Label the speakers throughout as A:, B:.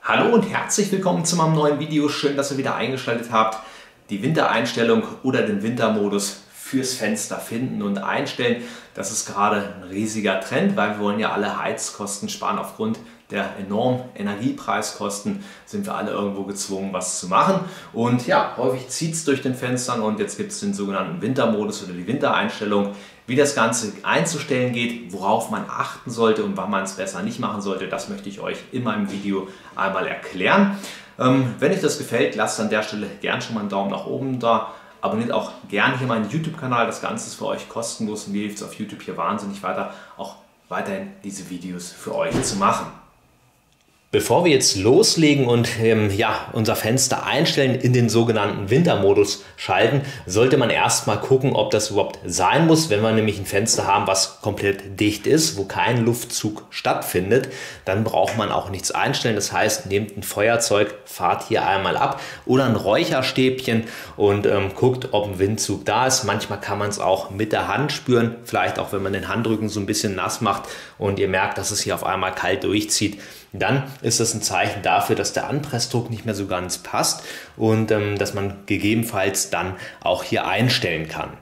A: Hallo und herzlich willkommen zu meinem neuen Video. Schön, dass ihr wieder eingeschaltet habt. Die Wintereinstellung oder den Wintermodus fürs Fenster finden und einstellen. Das ist gerade ein riesiger Trend, weil wir wollen ja alle Heizkosten sparen. Aufgrund der enormen Energiepreiskosten sind wir alle irgendwo gezwungen, was zu machen. Und ja, häufig zieht es durch den Fenstern und jetzt gibt es den sogenannten Wintermodus oder die Wintereinstellung. Wie das Ganze einzustellen geht, worauf man achten sollte und wann man es besser nicht machen sollte, das möchte ich euch in meinem Video einmal erklären. Wenn euch das gefällt, lasst an der Stelle gern schon mal einen Daumen nach oben da. Abonniert auch gerne hier meinen YouTube-Kanal. Das Ganze ist für euch kostenlos und mir hilft es auf YouTube hier wahnsinnig weiter, auch weiterhin diese Videos für euch zu machen. Bevor wir jetzt loslegen und unser Fenster einstellen, in den sogenannten Wintermodus schalten, sollte man erstmal gucken, ob das überhaupt sein muss. Wenn wir nämlich ein Fenster haben, was komplett dicht ist, wo kein Luftzug stattfindet, dann braucht man auch nichts einstellen. Das heißt, nehmt ein Feuerzeug, fahrt hier einmal ab oder ein Räucherstäbchen und guckt, ob ein Windzug da ist. Manchmal kann man es auch mit der Hand spüren, vielleicht auch, wenn man den Handrücken so ein bisschen nass macht und ihr merkt, dass es hier auf einmal kalt durchzieht. Dann ist das ein Zeichen dafür, dass der Anpressdruck nicht mehr so ganz passt und dass man gegebenenfalls dann auch hier einstellen kann.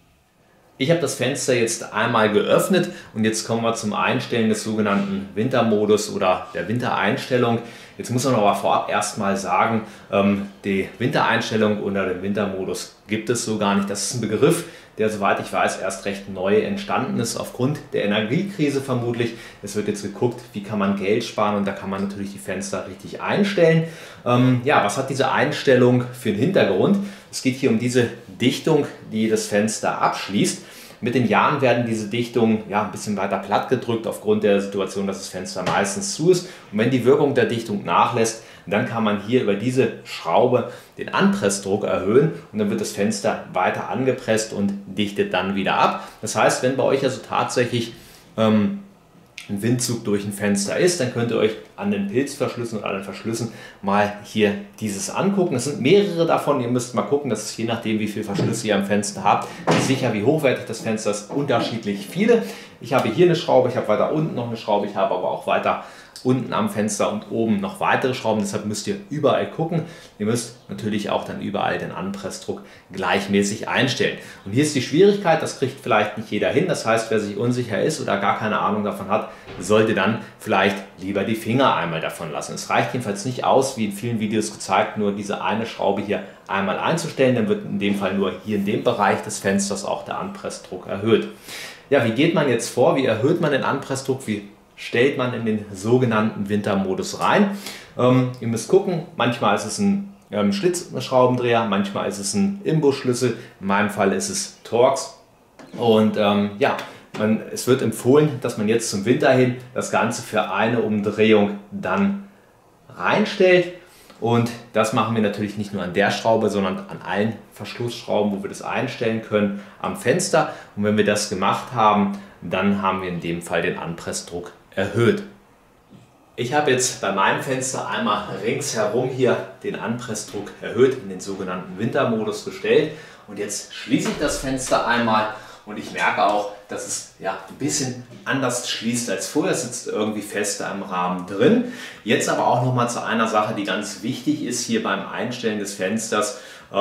A: Ich habe das Fenster jetzt einmal geöffnet und jetzt kommen wir zum Einstellen des sogenannten Wintermodus oder der Wintereinstellung. Jetzt muss man aber vorab erstmal sagen, die Wintereinstellung oder den Wintermodus gibt es so gar nicht. Das ist ein Begriff, der, soweit ich weiß, erst recht neu entstanden ist, aufgrund der Energiekrise vermutlich. Es wird jetzt geguckt, wie kann man Geld sparen und da kann man natürlich die Fenster richtig einstellen. Was hat diese Einstellung für einen Hintergrund? Es geht hier um diese Dichtung, die das Fenster abschließt. Mit den Jahren werden diese Dichtungen ein bisschen weiter platt gedrückt aufgrund der Situation, dass das Fenster meistens zu ist. Und wenn die Wirkung der Dichtung nachlässt, dann kann man hier über diese Schraube den Anpressdruck erhöhen und dann wird das Fenster weiter angepresst und dichtet dann wieder ab. Das heißt, wenn bei euch also tatsächlich ein Windzug durch ein Fenster ist, dann könnt ihr euch an den Pilzverschlüssen und an den Verschlüssen mal hier dieses angucken. Es sind mehrere davon, ihr müsst mal gucken, das ist je nachdem, wie viele Verschlüsse ihr am Fenster habt, sicher wie hochwertig das Fenster ist, unterschiedlich viele. Ich habe hier eine Schraube, ich habe weiter unten noch eine Schraube, ich habe aber auch weiter unten am Fenster und oben noch weitere Schrauben, deshalb müsst ihr überall gucken. Ihr müsst natürlich auch dann überall den Anpressdruck gleichmäßig einstellen. Und hier ist die Schwierigkeit, das kriegt vielleicht nicht jeder hin. Das heißt, wer sich unsicher ist oder gar keine Ahnung davon hat, sollte dann vielleicht lieber die Finger einmal davon lassen. Es reicht jedenfalls nicht aus, wie in vielen Videos gezeigt, nur diese eine Schraube hier einmal einzustellen. Dann wird in dem Fall nur hier in dem Bereich des Fensters auch der Anpressdruck erhöht. Ja, wie geht man jetzt vor? Wie erhöht man den Anpressdruck? Wie stellt man in den sogenannten Wintermodus rein? Ihr müsst gucken, manchmal ist es ein Schlitzschraubendreher, manchmal ist es ein Imbusschlüssel, in meinem Fall ist es Torx. Und es wird empfohlen, dass man jetzt zum Winter hin das Ganze für eine Umdrehung dann reinstellt. Und das machen wir natürlich nicht nur an der Schraube, sondern an allen Verschlussschrauben, wo wir das einstellen können, am Fenster. Und wenn wir das gemacht haben, dann haben wir in dem Fall den Anpressdruck erhöht. Ich habe jetzt bei meinem Fenster einmal ringsherum hier den Anpressdruck erhöht, in den sogenannten Wintermodus gestellt. Und jetzt schließe ich das Fenster einmal und ich merke auch, dass es ein bisschen anders schließt als vorher. Es sitzt irgendwie fester im Rahmen drin. Jetzt aber auch noch mal zu einer Sache, die ganz wichtig ist hier beim Einstellen des Fensters.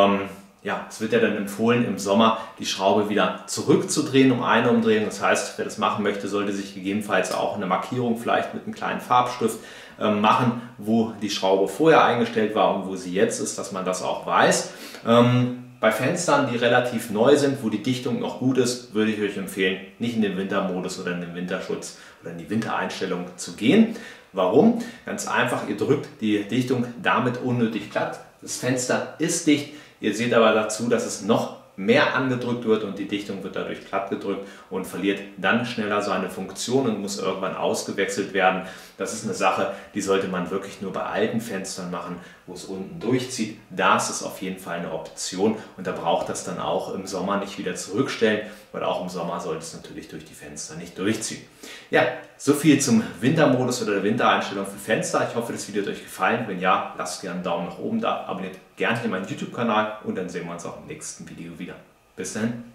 A: Es wird ja dann empfohlen, im Sommer die Schraube wieder zurückzudrehen um eine Umdrehung. Das heißt, wer das machen möchte, sollte sich gegebenenfalls auch eine Markierung vielleicht mit einem kleinen Farbstift machen, wo die Schraube vorher eingestellt war und wo sie jetzt ist, dass man das auch weiß. Bei Fenstern, die relativ neu sind, wo die Dichtung noch gut ist, würde ich euch empfehlen, nicht in den Wintermodus oder in den Winterschutz oder in die Wintereinstellung zu gehen. Warum? Ganz einfach, ihr drückt die Dichtung damit unnötig platt. Das Fenster ist dicht. Ihr seht aber dazu, dass es noch mehr angedrückt wird und die Dichtung wird dadurch platt gedrückt und verliert dann schneller seine Funktion und muss irgendwann ausgewechselt werden. Das ist eine Sache, die sollte man wirklich nur bei alten Fenstern machen, wo es unten durchzieht. Das ist auf jeden Fall eine Option und da braucht das dann auch im Sommer nicht wieder zurückstellen, weil auch im Sommer sollte es natürlich durch die Fenster nicht durchziehen. Ja, so viel zum Wintermodus oder der Wintereinstellung für Fenster. Ich hoffe, das Video hat euch gefallen. Wenn ja, lasst gerne einen Daumen nach oben da, abonniert gerne hier meinen YouTube-Kanal und dann sehen wir uns auch im nächsten Video wieder. Bis dahin.